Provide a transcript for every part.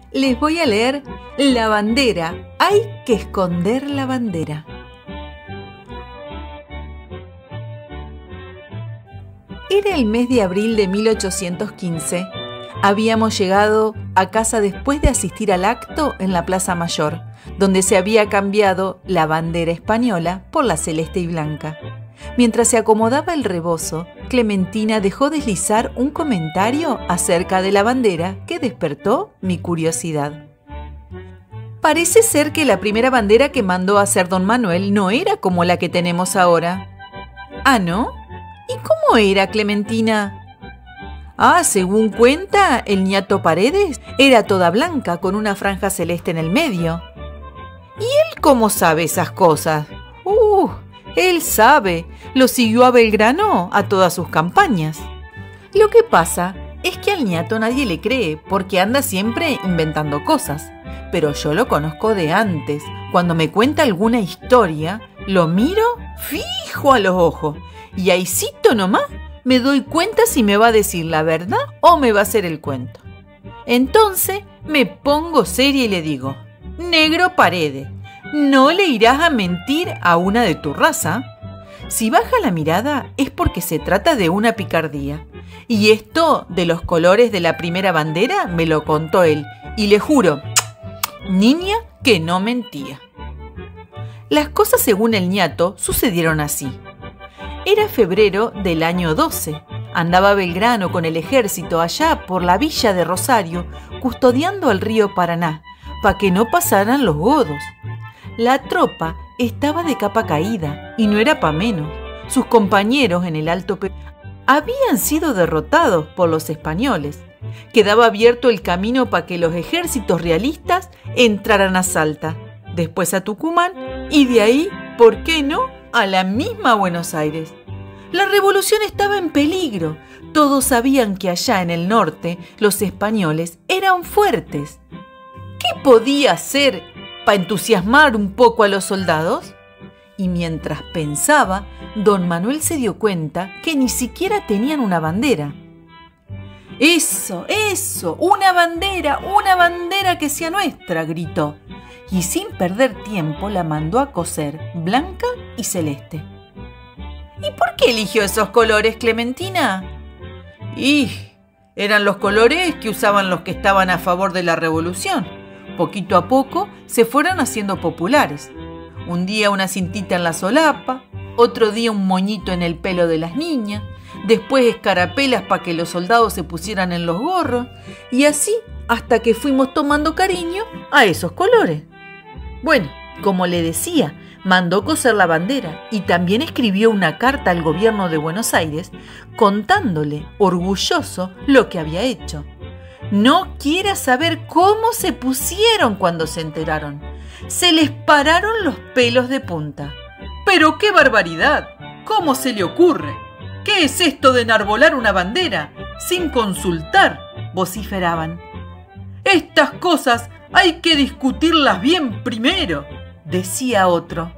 Les voy a leer La bandera. Hay que esconder la bandera. Era el mes de abril de 1815. Habíamos llegado a casa después de asistir al acto en la Plaza Mayor, donde se había cambiado la bandera española por la celeste y blanca. Mientras se acomodaba el rebozo, Clementina dejó deslizar un comentario acerca de la bandera que despertó mi curiosidad. Parece ser que la primera bandera que mandó a hacer don Manuel no era como la que tenemos ahora. ¿Ah, no? ¿Y cómo era, Clementina? Según cuenta, el ñato Paredes era toda blanca con una franja celeste en el medio. ¿Y él cómo sabe esas cosas? Él sabe, lo siguió a Belgrano a todas sus campañas. Lo que pasa es que al ñato nadie le cree porque anda siempre inventando cosas. Pero yo lo conozco de antes. Cuando me cuenta alguna historia, lo miro fijo a los ojos. Y ahícito nomás me doy cuenta si me va a decir la verdad o me va a hacer el cuento. Entonces me pongo seria y le digo: Negro Paredes, ¿no le irás a mentir a una de tu raza? Si baja la mirada es porque se trata de una picardía. Y esto de los colores de la primera bandera me lo contó él. Y le juro, niña, que no mentía. Las cosas según el ñato sucedieron así. Era febrero del año 12. Andaba Belgrano con el ejército allá por la villa de Rosario, custodiando el río Paraná, para que no pasaran los godos. La tropa estaba de capa caída y no era pa' menos. Sus compañeros en el Alto Perú habían sido derrotados por los españoles. Quedaba abierto el camino para que los ejércitos realistas entraran a Salta, después a Tucumán y de ahí, ¿por qué no?, a la misma Buenos Aires. La revolución estaba en peligro. Todos sabían que allá en el norte los españoles eran fuertes. ¿Qué podía hacer para entusiasmar un poco a los soldados? Y mientras pensaba, don Manuel se dio cuenta que ni siquiera tenían una bandera. ¡Eso! ¡Una bandera que sea nuestra!, gritó. Y sin perder tiempo la mandó a coser blanca y celeste. ¿Y por qué eligió esos colores, Clementina? Eran los colores que usaban los que estaban a favor de la revolución. Poquito a poco se fueron haciendo populares. Un día una cintita en la solapa, otro día un moñito en el pelo de las niñas, después escarapelas para que los soldados se pusieran en los gorros, y así hasta que fuimos tomando cariño a esos colores. Bueno, como le decía, mandó coser la bandera y también escribió una carta al gobierno de Buenos Aires contándole, orgulloso, lo que había hecho. No quiera saber cómo se pusieron cuando se enteraron. Se les pararon los pelos de punta. ¡Pero qué barbaridad! ¿Cómo se le ocurre? ¿Qué es esto de enarbolar una bandera sin consultar?, vociferaban. Estas cosas hay que discutirlas bien primero, decía otro.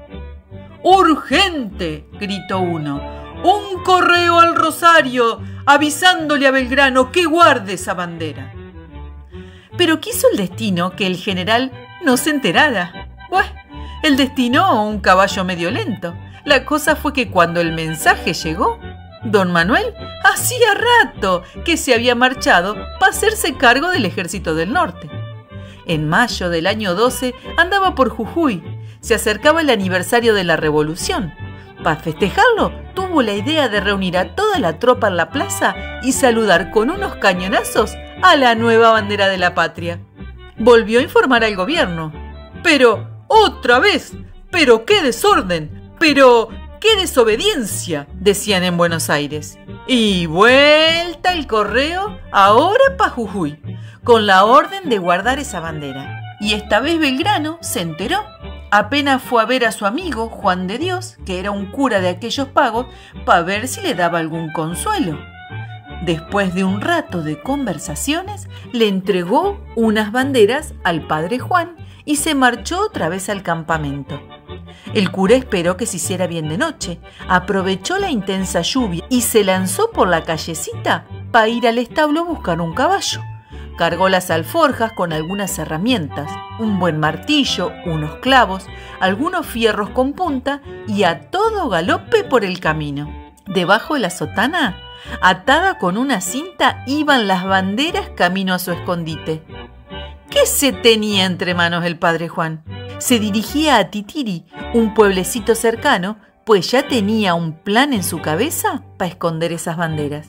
¡Urgente!, gritó uno. ¡Un correo al Rosario avisándole a Belgrano que guarde esa bandera! Pero quiso el destino que el general no se enterara. El destino un caballo medio lento. La cosa fue que cuando el mensaje llegó, don Manuel hacía rato que se había marchado para hacerse cargo del ejército del norte. En mayo del año 12 andaba por Jujuy. Se acercaba el aniversario de la revolución. Para festejarlo, tuvo la idea de reunir a toda la tropa en la plaza y saludar con unos cañonazos a la nueva bandera de la patria. Volvió a informar al gobierno. ¡Pero otra vez! ¡Pero qué desorden! ¡Pero qué desobediencia!, decían en Buenos Aires. Y vuelta el correo ahora para Jujuy, con la orden de guardar esa bandera. Y esta vez Belgrano se enteró. Apenas fue a ver a su amigo Juan de Dios, que era un cura de aquellos pagos, para ver si le daba algún consuelo. Después de un rato de conversaciones, le entregó unas banderas al padre Juan y se marchó otra vez al campamento. El cura esperó que se hiciera bien de noche, aprovechó la intensa lluvia y se lanzó por la callecita para ir al establo a buscar un caballo. Cargó las alforjas con algunas herramientas, un buen martillo, unos clavos, algunos fierros con punta y a todo galope por el camino. Debajo de la sotana, atada con una cinta, iban las banderas camino a su escondite. ¿Qué se tenía entre manos el padre Juan? Se dirigía a Titiri, un pueblecito cercano, pues ya tenía un plan en su cabeza para esconder esas banderas.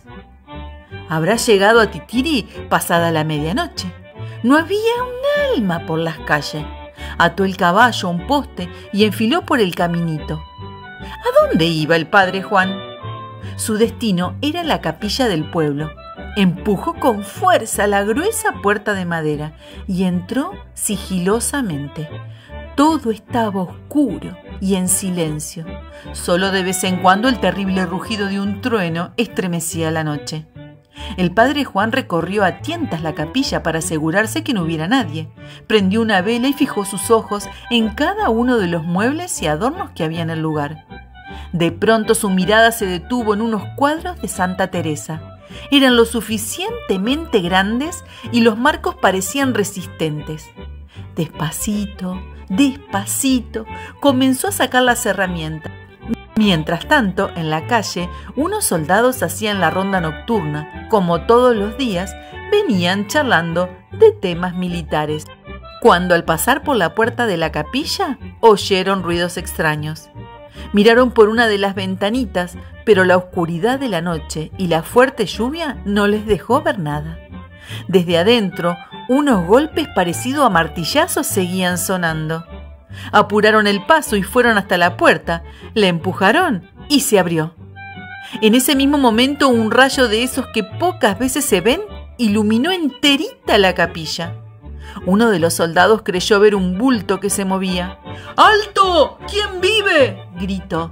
Habrá llegado a Titiri pasada la medianoche. No había un alma por las calles. Ató el caballo a un poste y enfiló por el caminito. ¿A dónde iba el padre Juan? Su destino era la capilla del pueblo. Empujó con fuerza la gruesa puerta de madera y entró sigilosamente. Todo estaba oscuro y en silencio. Solo de vez en cuando el terrible rugido de un trueno estremecía la noche. El padre Juan recorrió a tientas la capilla para asegurarse que no hubiera nadie. Prendió una vela y fijó sus ojos en cada uno de los muebles y adornos que había en el lugar. De pronto su mirada se detuvo en unos cuadros de Santa Teresa. Eran lo suficientemente grandes y los marcos parecían resistentes. Despacito, despacito, comenzó a sacar las herramientas. Mientras tanto, en la calle, unos soldados hacían la ronda nocturna. Como todos los días, venían charlando de temas militares. Cuando al pasar por la puerta de la capilla, oyeron ruidos extraños. Miraron por una de las ventanitas, pero la oscuridad de la noche y la fuerte lluvia no les dejó ver nada. Desde adentro, unos golpes parecidos a martillazos seguían sonando. Apuraron el paso y fueron hasta la puerta, la empujaron y se abrió. En ese mismo momento un rayo de esos que pocas veces se ven iluminó enterita la capilla. Uno de los soldados creyó ver un bulto que se movía. ¡Alto! ¿Quién vive?, gritó.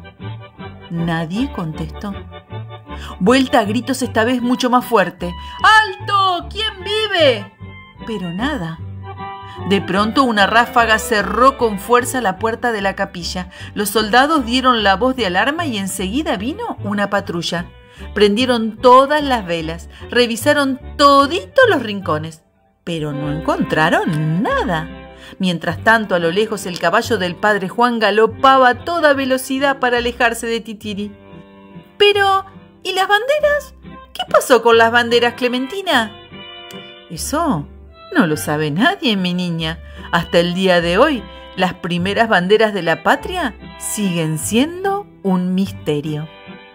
Nadie contestó. Vuelta a gritos esta vez mucho más fuerte. ¡Alto! ¿Quién vive? Pero nada. De pronto una ráfaga cerró con fuerza la puerta de la capilla. Los soldados dieron la voz de alarma y enseguida vino una patrulla. Prendieron todas las velas, revisaron toditos los rincones, pero no encontraron nada. Mientras tanto, a lo lejos el caballo del padre Juan galopaba a toda velocidad para alejarse de Titiri. Pero, ¿y las banderas? ¿Qué pasó con las banderas, Clementina? Eso no lo sabe nadie, mi niña. Hasta el día de hoy, las primeras banderas de la patria siguen siendo un misterio.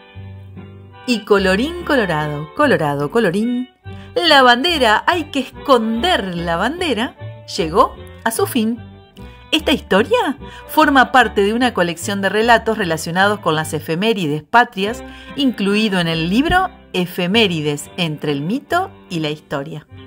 Y colorín colorado, colorado colorín, la bandera, hay que esconder la bandera, llegó a su fin. Esta historia forma parte de una colección de relatos relacionados con las efemérides patrias, incluido en el libro Efemérides entre el mito y la historia.